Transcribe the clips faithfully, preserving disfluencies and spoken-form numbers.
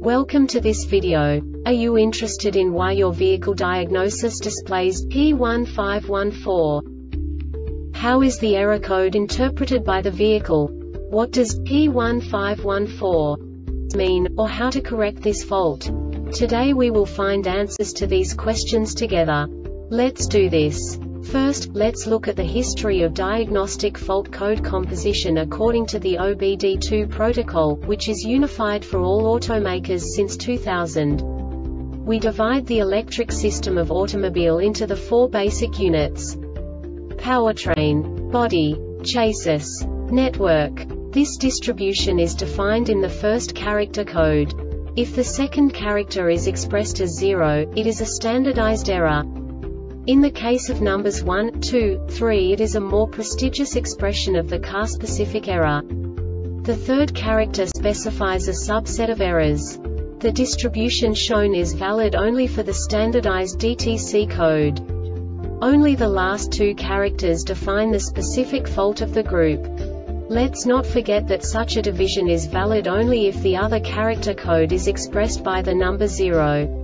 Welcome to this video. Are you interested in why your vehicle diagnosis displays P one five one four? How is the error code interpreted by the vehicle? What does P one five one four mean, or how to correct this fault? Today we will find answers to these questions together. Let's do this. First, let's look at the history of diagnostic fault code composition according to the O B D two protocol, which is unified for all automakers since two thousand. We divide the electric system of automobile into the four basic units: powertrain, body, chassis, network. This distribution is defined in the first character code. If the second character is expressed as zero, it is a standardized error. In the case of numbers one, two, three, it is a more prestigious expression of the car-specific error. The third character specifies a subset of errors. The distribution shown is valid only for the standardized D T C code. Only the last two characters define the specific fault of the group. Let's not forget that such a division is valid only if the other character code is expressed by the number zero.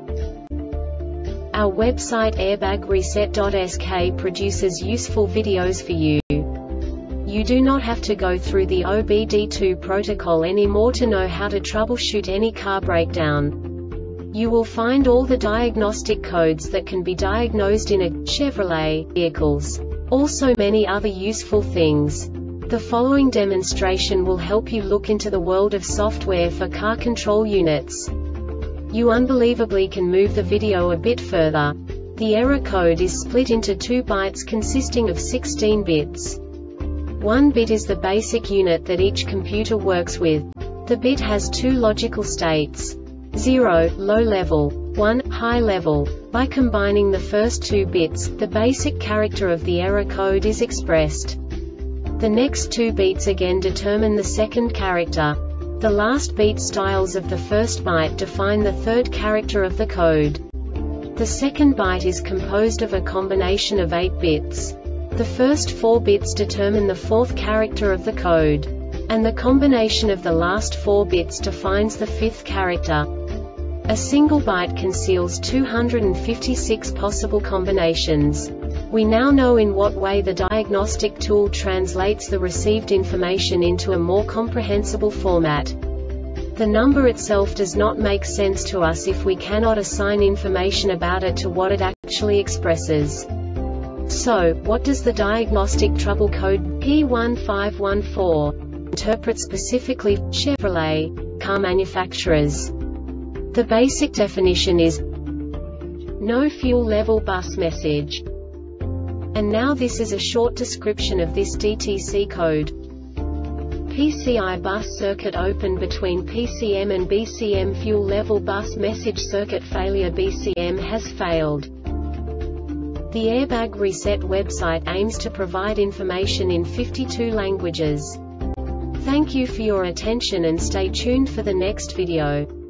Our website airbag reset dot S K produces useful videos for you. You do not have to go through the O B D two protocol anymore to know how to troubleshoot any car breakdown. You will find all the diagnostic codes that can be diagnosed in a Chevrolet vehicles. Also many other useful things. The following demonstration will help you look into the world of software for car control units. You unbelievably can move the video a bit further. The error code is split into two bytes consisting of sixteen bits. One bit is the basic unit that each computer works with. The bit has two logical states: zero, low level, one, high level. By combining the first two bits, the basic character of the error code is expressed. The next two bits again determine the second character. The last beat styles of the first byte define the third character of the code. The second byte is composed of a combination of eight bits. The first four bits determine the fourth character of the code. And the combination of the last four bits defines the fifth character. A single byte conceals two hundred fifty-six possible combinations. We now know in what way the diagnostic tool translates the received information into a more comprehensible format. The number itself does not make sense to us if we cannot assign information about it to what it actually expresses. So, what does the diagnostic trouble code P one five one four interpret specifically for Chevrolet car manufacturers? The basic definition is no fuel level bus message. And now this is a short description of this D T C code. P C I bus circuit open between P C M and B C M. Fuel level bus message circuit failure. B C M has failed. The Airbag Reset website aims to provide information in fifty-two languages. Thank you for your attention and stay tuned for the next video.